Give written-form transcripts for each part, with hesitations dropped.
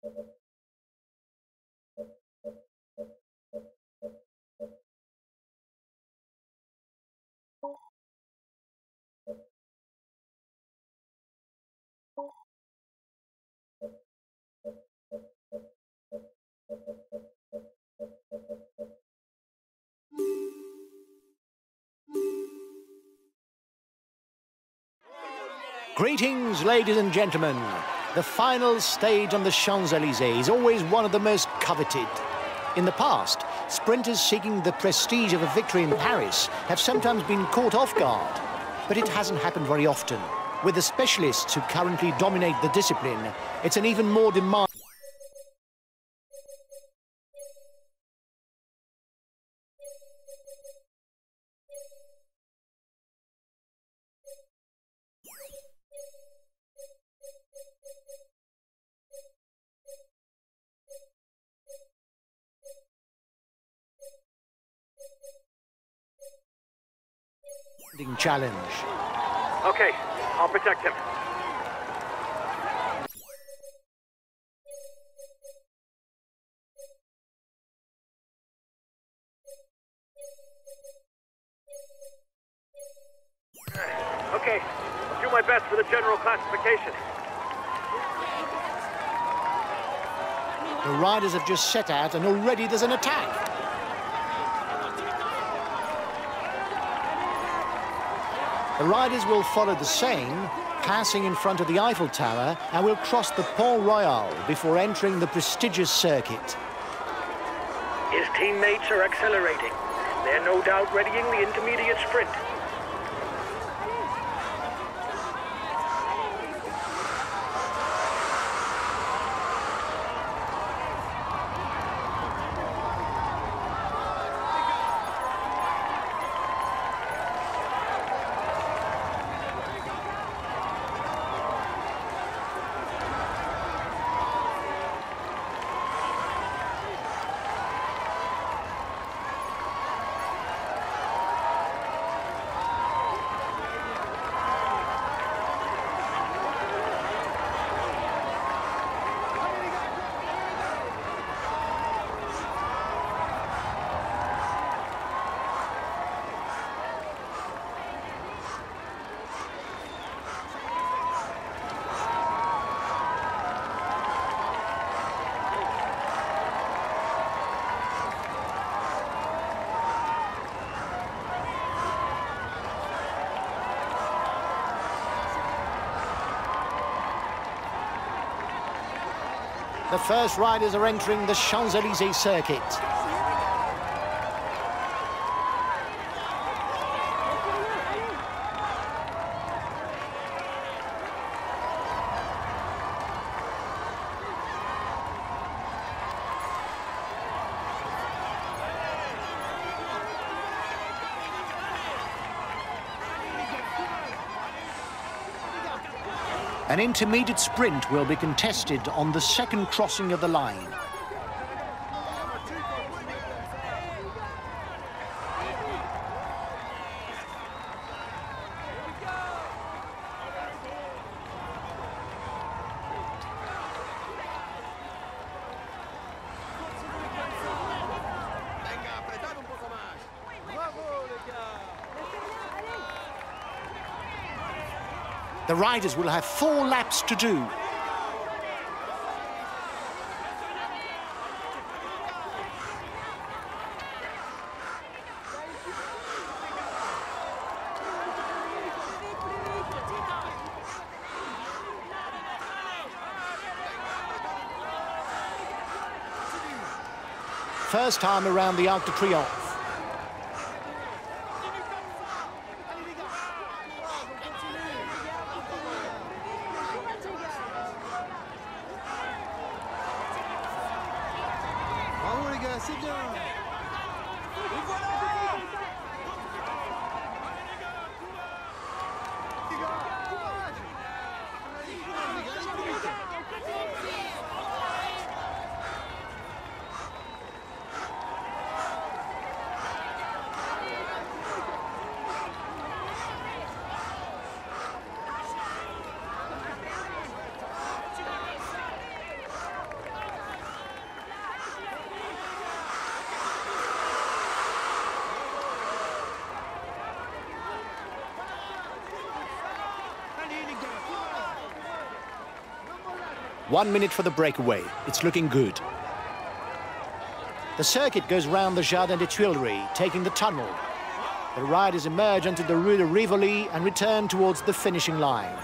Greetings, ladies and gentlemen. The final stage on the Champs-Élysées is always one of the most coveted. In the past, sprinters seeking the prestige of a victory in Paris have sometimes been caught off guard. But it hasn't happened very often. With the specialists who currently dominate the discipline, it's an even more demanding challenge. Okay, I'll protect him. Okay, I'll do my best for the general classification. The riders have just set out and already there's an attack. The riders will follow the Seine, passing in front of the Eiffel Tower, and will cross the Pont Royal before entering the prestigious circuit. His teammates are accelerating. They're no doubt readying the intermediate sprint. The first riders are entering the Champs-Élysées circuit. An intermediate sprint will be contested on the second crossing of the line. The riders will have 4 laps to do. First time around the Arc de Triomphe. 1 minute for the breakaway. It's looking good. The circuit goes round the Jardin des Tuileries, taking the tunnel. The riders emerge onto the Rue de Rivoli and return towards the finishing line.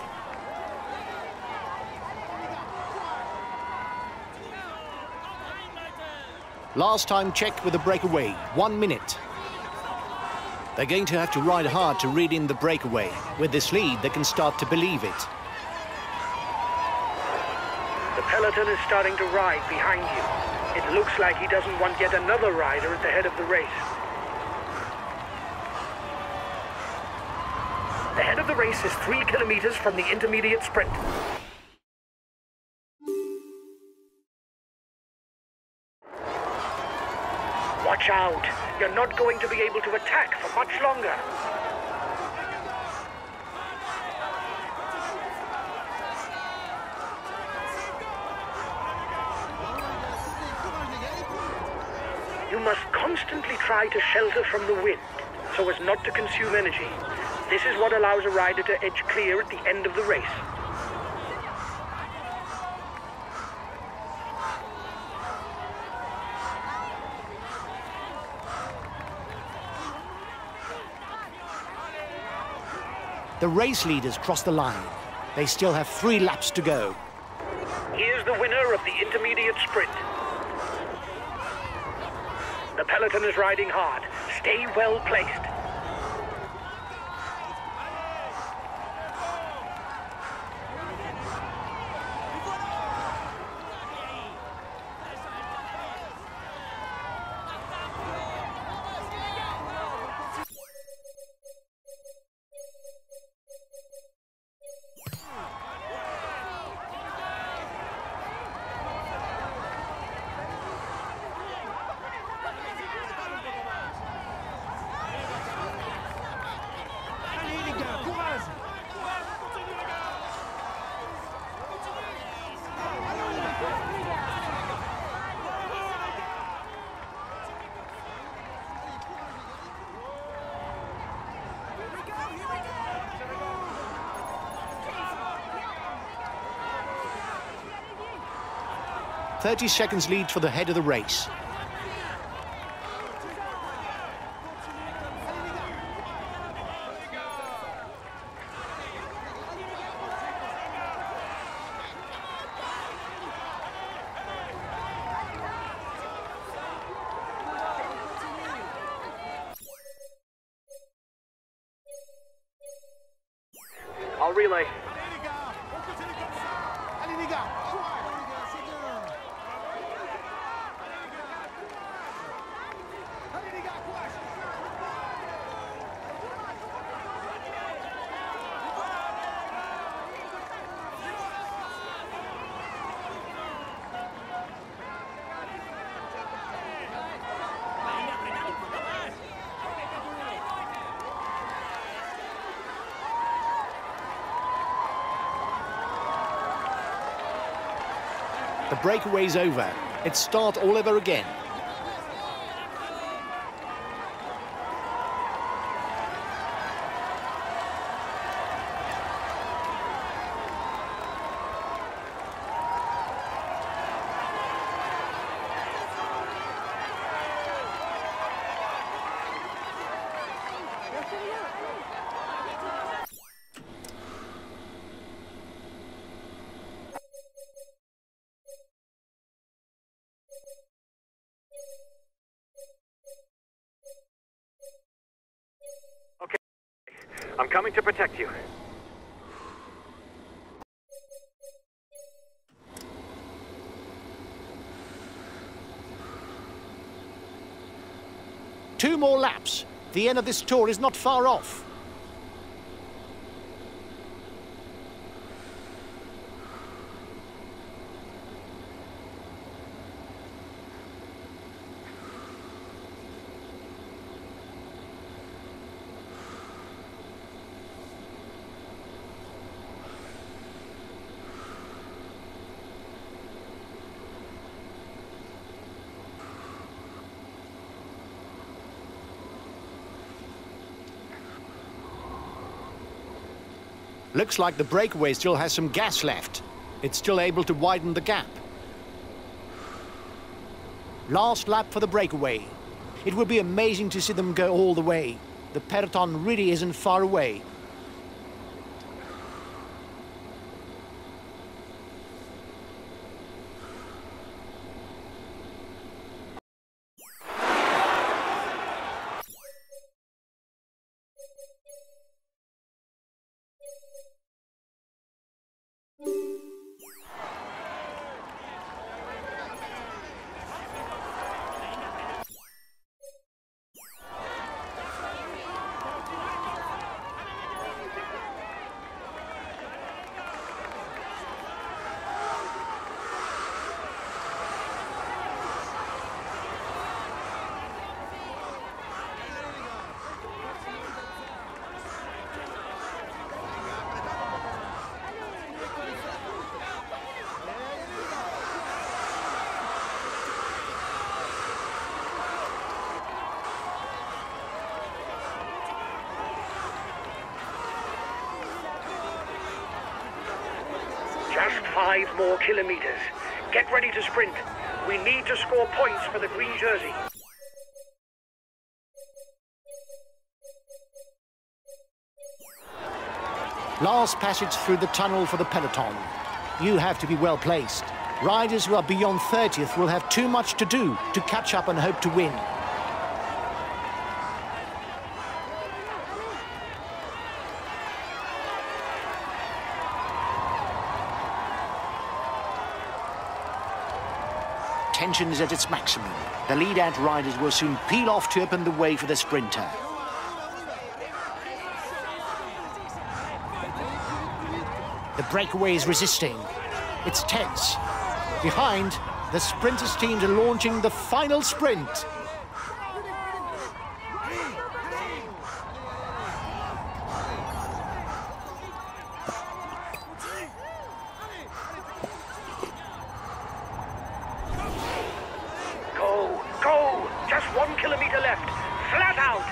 Last time check with the breakaway, 1 minute. They're going to have to ride hard to read in the breakaway. With this lead, they can start to believe it. The peloton is starting to ride behind you. It looks like he doesn't want yet another rider at the head of the race. The head of the race is 3 kilometers from the intermediate sprint. Watch out! You're not going to be able to attack for much longer. You must constantly try to shelter from the wind, so as not to consume energy. This is what allows a rider to edge clear at the end of the race. The race leaders cross the line. They still have 3 laps to go. Here's the winner of the intermediate sprint. The peloton is riding hard. Stay well placed. Courage! 30 seconds lead for the head of the race. I'll relay. Allez les gars, c'est bien. Allez les gars, courage. The breakaway's over. It's start all over again. Okay, I'm coming to protect you. Two more laps. The end of this tour is not far off. Looks like the breakaway still has some gas left. It's still able to widen the gap. Last lap for the breakaway. It will be amazing to see them go all the way. The peloton really isn't far away. Just 5 more kilometers. Get ready to sprint. We need to score points for the green jersey. Last passage through the tunnel for the peloton. You have to be well placed. Riders who are beyond 30th will have too much to do to catch up and hope to win. Tension is at its maximum. The lead-out riders will soon peel off to open the way for the sprinter. The breakaway is resisting. It's tense. Behind, the sprinters' teams are launching the final sprint. Go! Just 1 kilometer left. Flat out!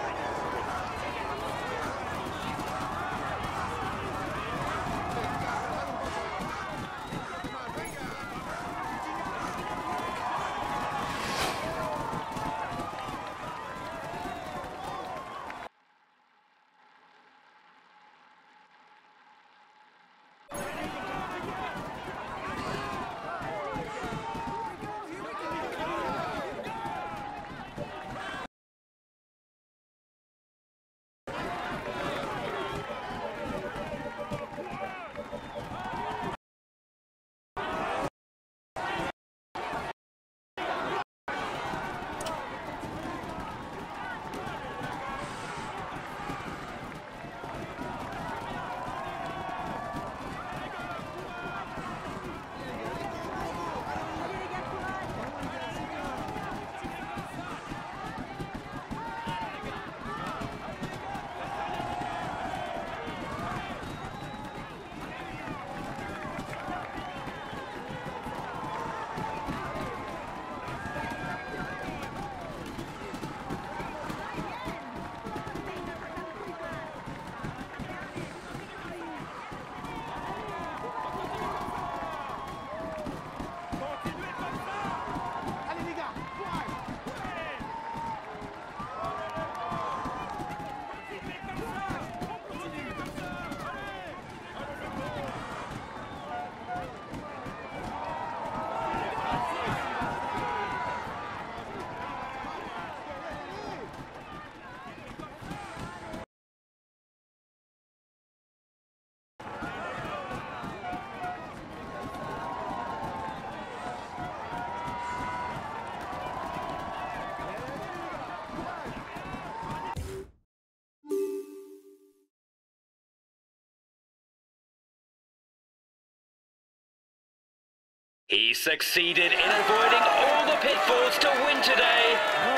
He succeeded in avoiding all the pitfalls to win today.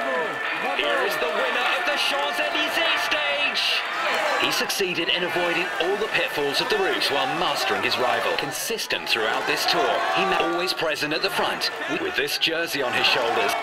Here is the winner of the Champs-Élysées stage. He succeeded in avoiding all the pitfalls of the route while mastering his rival. Consistent throughout this tour, he always present at the front with this jersey on his shoulders.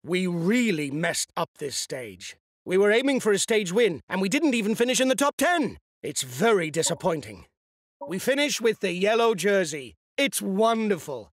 We really messed up this stage. We were aiming for a stage win, and we didn't even finish in the top 10. It's very disappointing. We finish with the yellow jersey. It's wonderful.